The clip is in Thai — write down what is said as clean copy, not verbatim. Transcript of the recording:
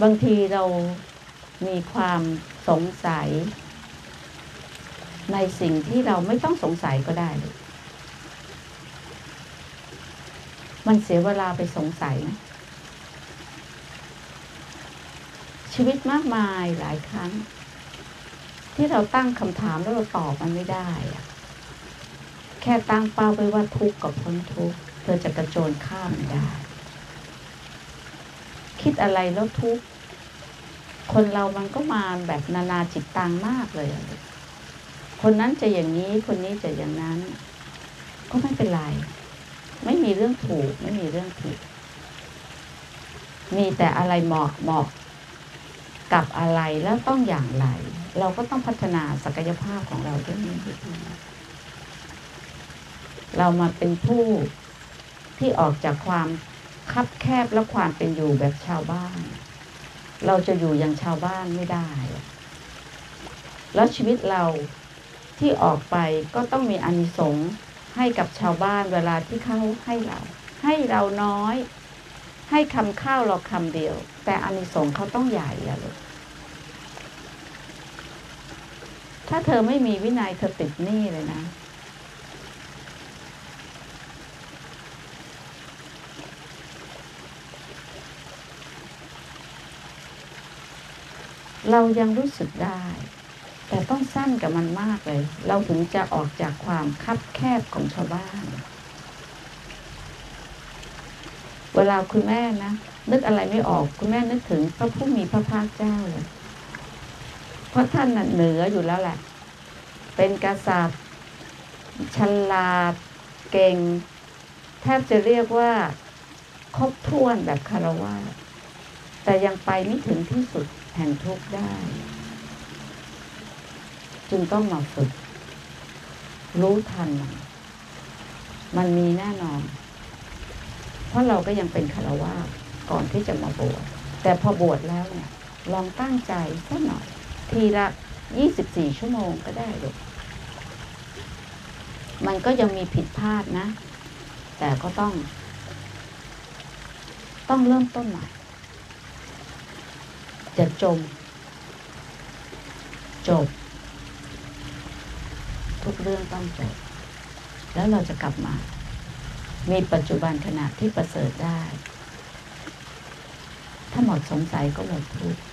บางทีเรามีความสงสัยในสิ่งที่เราไม่ต้องสงสัยก็ได้เลยมันเสียเวลาไปสงสัยนะชีวิตมากมายหลายครั้งที่เราตั้งคำถามแล้วเราตอบมันไม่ได้อะแค่ตั้งเป้าไว้ว่าทุกข์กับพ้นทุกข์เธอจะกระโจนข้ามมันได้คิดอะไรแล้วทุกข์คนเรามันก็มาแบบนานาจิตตังมากเลยคนนั้นจะอย่างนี้คนนี้จะอย่างนั้นก็ไม่เป็นไรไม่มีเรื่องถูกไม่มีเรื่องผิดมีแต่อะไรเหมาะกับอะไรแล้วต้องอย่างไรเราก็ต้องพัฒนาศักยภาพของเราด้วยนี้เรามาเป็นผู้ที่ออกจากความคับแคบและความเป็นอยู่แบบชาวบ้านเราจะอยู่อย่างชาวบ้านไม่ได้แล้วชีวิตเราที่ออกไปก็ต้องมีอานิสงส์ให้กับชาวบ้านเวลาที่เขาให้เราน้อยให้คำข้าวเราคำเดียวแต่อานิสงส์เขาต้องใหญ่อะลูกถ้าเธอไม่มีวินัยเธอติดหนี้เลยนะเรายังรู้สึกได้แต่ต้องสั้นกับมันมากเลยเราถึงจะออกจากความคับแคบของชาวบ้านเวลาคุณแม่นะนึกอะไรไม่ออกคุณแม่นึกถึงพระผู้มีพระภาคเจ้าเลยเพราะท่านน่ะเหนืออยู่แล้วแหละเป็นกษัตริย์ฉลาดเก่งแทบจะเรียกว่าครบถ้วนแบบคารวะแต่ยังไปไม่ถึงที่สุดแห่งทุกข์ได้จึงต้องมาฝึกรู้ทันมันมีแน่นอนเพราะเราก็ยังเป็นคฤหัสถ์ก่อนที่จะมาบวชแต่พอบวชแล้วเนี่ยลองตั้งใจสักหน่อยทีละ24 ชั่วโมงก็ได้ลูกมันก็ยังมีผิดพลาดนะแต่ก็ต้องเริ่มต้นใหม่จะจบทุกเรื่องต้องจบแล้วเราจะกลับมามีปัจจุบันขณะที่ประเสริฐได้ถ้าหมดสงสัยก็หมดทุกข์